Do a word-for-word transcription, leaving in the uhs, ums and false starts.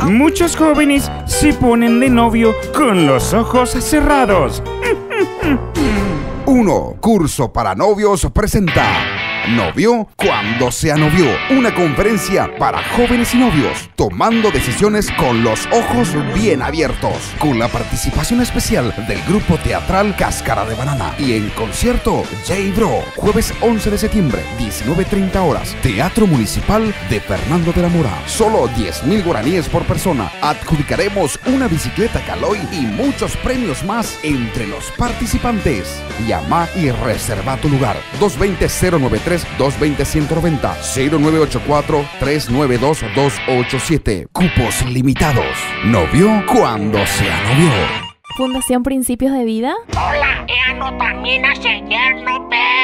Muchos jóvenes se ponen de novio con los ojos cerrados. uno. Curso para novios presenta Novio cuando sea novio, una conferencia para jóvenes y novios, tomando decisiones con los ojos bien abiertos, con la participación especial del grupo teatral Cáscara de Banana y en concierto J-Bro, jueves once de septiembre, diecinueve treinta horas, Teatro Municipal de Fernando de la Mora. Solo diez mil guaraníes por persona. Adjudicaremos una bicicleta Caloi y muchos premios más entre los participantes. Llama y reserva tu lugar. dos dos cero, cero nueve tres, dos dos cero, uno nueve cero, cero nueve ocho cuatro, tres nueve dos, dos ocho siete. Cupos limitados. Novio cuando sea novio. Fundación Principios de Vida. Hola, he anotaminas ayer, no pe.